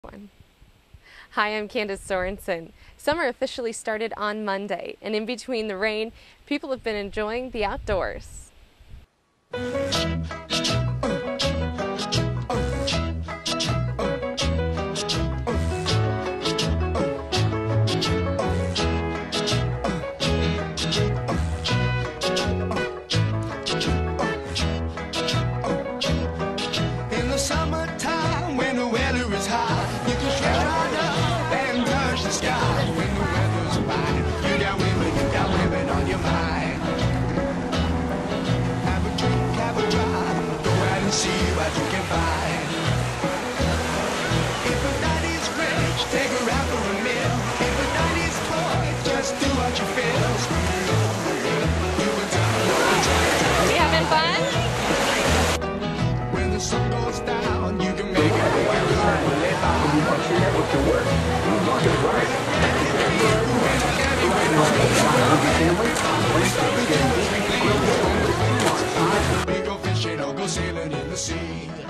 One. Hi, I'm Candace Sorensen. Summer officially started on Monday, and in between the rain, people have been enjoying the outdoors. In the summertime, when the weather is hot, you can stretch right up and touch the sky. When the weather's fine, you got women on your mind. Have a drink, have a drive, go out and see what you can find. If a night is great, take her out for a meal. If a night is cold, just do what you feel. Are we having fun? When the sun goes down, you can make it we go fishing or go sailing in the sea.